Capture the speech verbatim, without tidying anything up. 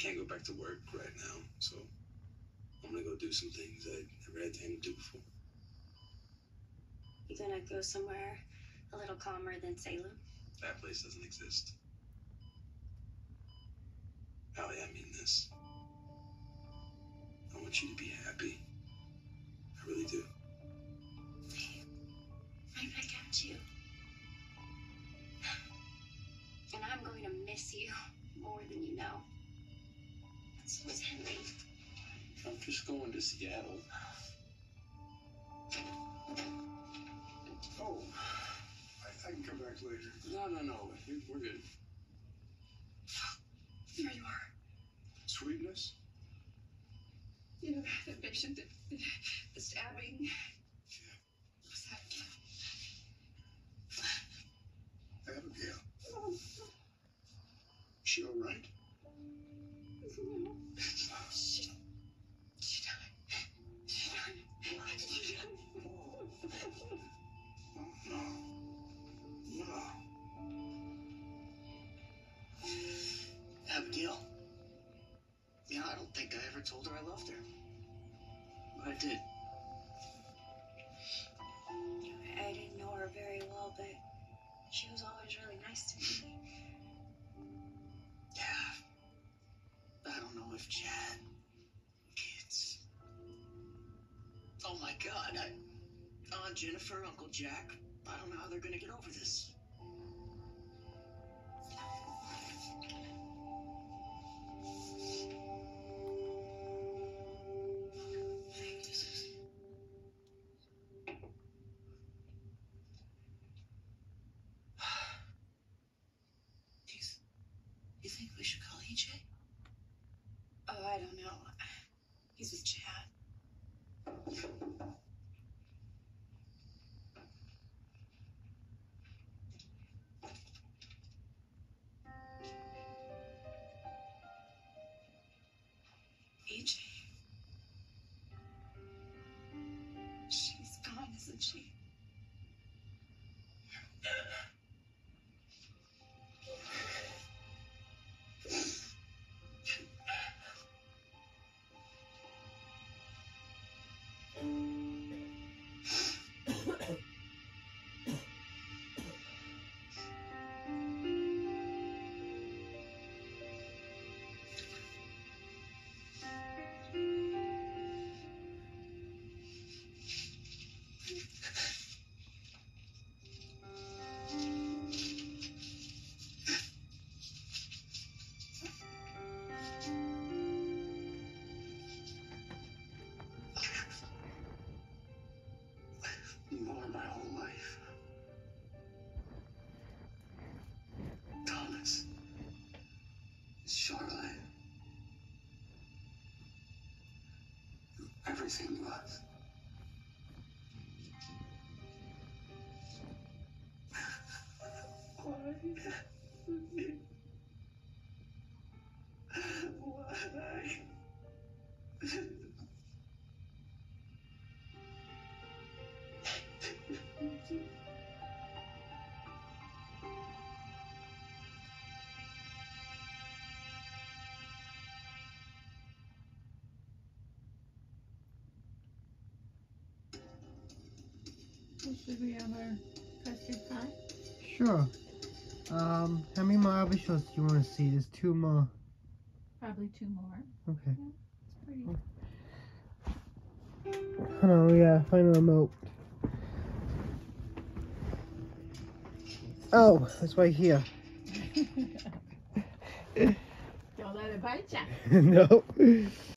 can't go back to work right now, so I'm gonna go do some things I never had time to do before. You gonna go somewhere a little calmer than Salem? That place doesn't exist. Allie, I mean this. I want you to be happy. I really do. Right back at you. And I'm going to miss you more than you know. And so is Henry. I'm just going to Seattle. Oh, I, I can come back later. No, no, no. We- We're good. There you are. Sweetness? You know, the patient, the, the, the stabbing. Yeah. Was that Abigail. Oh. She all right? No. She, she died. She died. She died. Oh, no. No. Abigail. Yeah, I don't think I ever told her I loved her. But I did. I didn't know her very well, but she was always really nice to me. Yeah. I don't know if Chad, kids. Oh my God, I, Aunt Jennifer, Uncle Jack, I don't know how they're gonna get over this. Do you, you think we should call E J? Oh, I don't know. He's with Chad. E J. She's gone, isn't she? You've known my whole life. Thomas. Charlotte. You're everything to us. Why? Why? Should we have our custard pie? Sure. Um, how many more episodes do you want to see? There's two more. Probably two more. Okay. Yeah, it's pretty. Hold on, we gotta find a remote. Oh, it's right here. Don't let it bite ya. No.